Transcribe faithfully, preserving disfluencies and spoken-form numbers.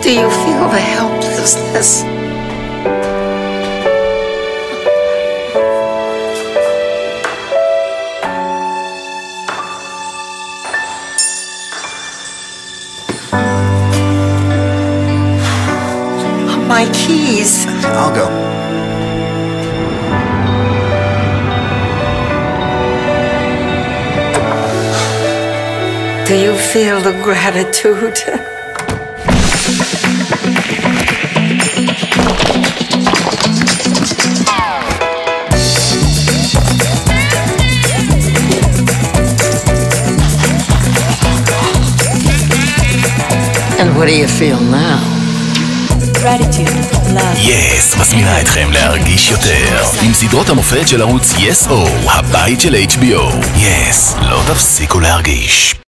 Do you feel the helplessness? My keys. I'll go. Do you feel the gratitude? And what do you feel now? יס מזמינה אתכם להרגיש יותר עם סדרות המופת של ערוץ יס או הבית של אייץ' בי או. יס, לא תפסיקו להרגיש.